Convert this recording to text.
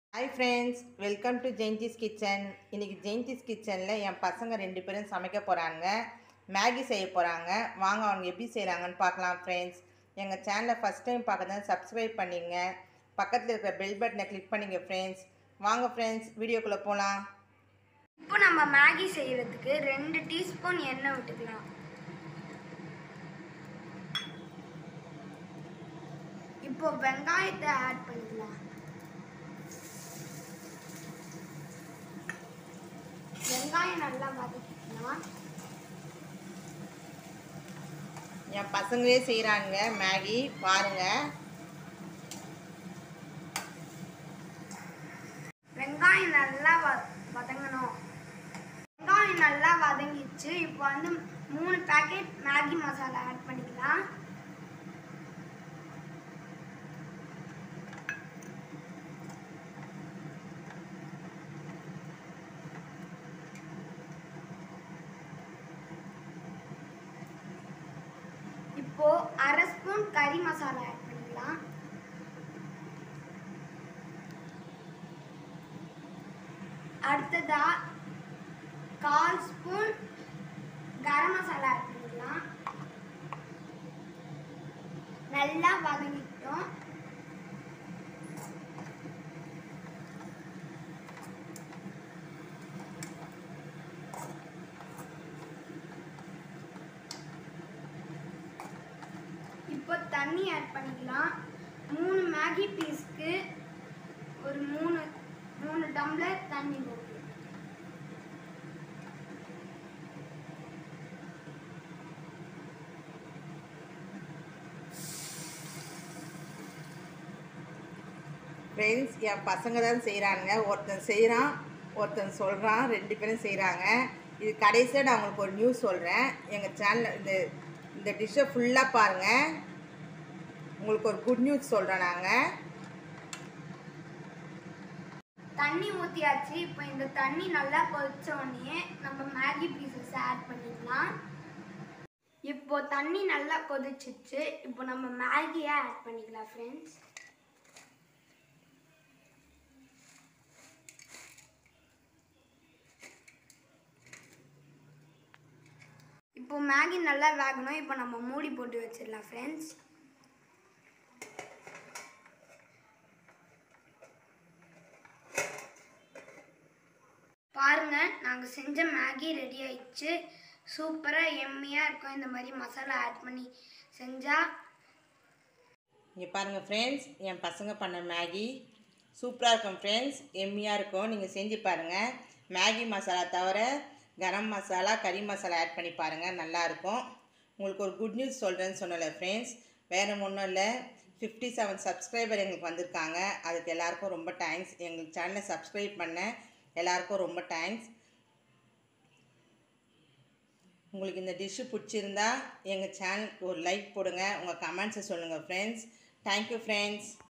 Hi friends, welcome to Jainti's Kitchen. இன்னைக்கு Jainti's Kitchenல என் பசங்க ரெண்டு பேரும் சமைக்க போறாங்க. மேகி செய்ய போறாங்க. வாங்க அவங்க எப்படி செய்றாங்கன்னு பார்க்கலாம் friends. எங்க சேனலை ஃபர்ஸ்ட் டைம் பார்க்கறதா Subscribe பண்ணிங்க. பக்கத்துல இருக்கிற பெல் பட்டனை கிளிக் பண்ணுங்க friends. வாங்க friends, வீடியோக்குள்ள போலாம். இப்போ நம்ம மேகி செய்யறதுக்கு 2 டீஸ்பூன் எண்ணெய் விட்டுக்கலாம். இப்போ வெங்காயத்தை ஆட் பண்ணிக்கலாம். வெங்காயம் நல்லா வதக்கிக்கலாம். என் பசங்களே செய்றாங்க மேகி பாருங்க. வெங்காயம் நல்லா வதங்கணும். வெங்காயம் நல்லா வதங்கிச்சு. இப்போ 3 பேக்கெட் மேகி மசாலா ஆட் பண்ணிக்கலாம். இப்போ 1/2 ஸ்பூன் கறி மசாலா ஆட் பண்ணிக்கலாம். அடுத்ததா 1/4 ஸ்பூன் கரம் மசாலா ஆட் பண்ணிக்கலாம். நல்லா வதங்கிட்டோம். இப்போ தண்ணி ஆட் பண்ணிக்கலாம். 3 மேகி பீஸ்க்கு ஒரு 3 டம்ளர் தண்ணி போட்டு ஃப்ரெண்ட்ஸ் என் பசங்க தான் செய்கிறாங்க. ஒருத்தன் செய்கிறான், ஒருத்தன் சொல்கிறான். ரெண்டு பேரும் செய்கிறாங்க. இது கடைசியாக நான் உங்களுக்கு ஒரு நியூஸ் சொல்கிறேன். எங்கள் சேனலில் இந்த டிஷ்ஷை ஃபுல்லாக பாருங்கள். உங்களுக்கு ஒரு குட் நியூஸ் சொல்கிறேன். நாங்கள் தண்ணி ஊற்றியாச்சு. இப்போ இந்த தண்ணி நல்லா கொதிச்ச உடனே நம்ம மேகி பீசஸ் ஆட் பண்ணிக்கலாம். இப்போ தண்ணி நல்லா கொதிச்சிச்சு. இப்போ நம்ம மேகியை ஆட் பண்ணிக்கலாம் ஃப்ரெண்ட்ஸ். இப்போ மேகி நல்லா வேகணும். இப்போ நம்ம மூடி போட்டு வச்சிடலாம் ஃப்ரெண்ட்ஸ். பாருங்க, நாங்கள் செஞ்ச மேகி ரெடி ஆயிடுச்சு. சூப்பராக எம்மியாக இருக்கும். இந்த மாதிரி மசாலா ஆட் பண்ணி செஞ்சால். இங்கே பாருங்கள் ஃப்ரெண்ட்ஸ், என் பசங்க பண்ண மேகி சூப்பராக இருக்கும் ஃப்ரெண்ட்ஸ். எம்மியாக இருக்கும். நீங்கள் செஞ்சு பாருங்கள். மேகி மசாலா தவிர கரம் மசாலா, கறி மசாலா ஆட் பண்ணி பாருங்கள், நல்லாயிருக்கும். உங்களுக்கு ஒரு குட் நியூஸ் சொல்கிறேன்னு சொன்னல ஃப்ரெண்ட்ஸ், வேறு ஒன்றும் இல்லை. 57 சப்ஸ்கிரைபர் எங்களுக்கு வந்திருக்காங்க. அதுக்கு எல்லாேருக்கும் ரொம்ப தேங்க்ஸ். எங்கள் சேனலை சப்ஸ்கிரைப் பண்ண எல்லாருக்கும் ரொம்ப தேங்க்ஸ். உங்களுக்கு இந்த டிஷ்ஷு பிடிச்சிருந்தா எங்கள் சேனலுக்கு ஒரு லைக் போடுங்க. உங்கள் கமெண்ட்ஸை சொல்லுங்கள் ஃப்ரெண்ட்ஸ். Thank you friends.